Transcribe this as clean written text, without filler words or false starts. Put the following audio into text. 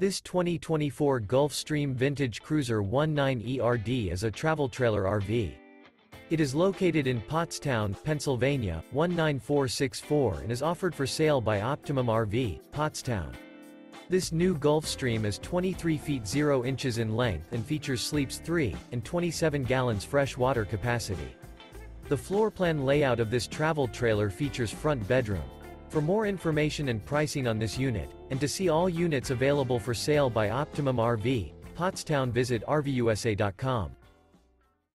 This 2024 Gulfstream Vintage Cruiser 19ERD is a travel trailer RV. It is located in Pottstown, Pennsylvania, 19464 and is offered for sale by Optimum RV, Pottstown. This new Gulfstream is 23 feet 0 inches in length and features sleeps 3 and 27 gallons fresh water capacity. The floor plan layout of this travel trailer features front bedroom. For more information and pricing on this unit, and to see all units available for sale by Optimum RV, Pottstown, visit RVUSA.com.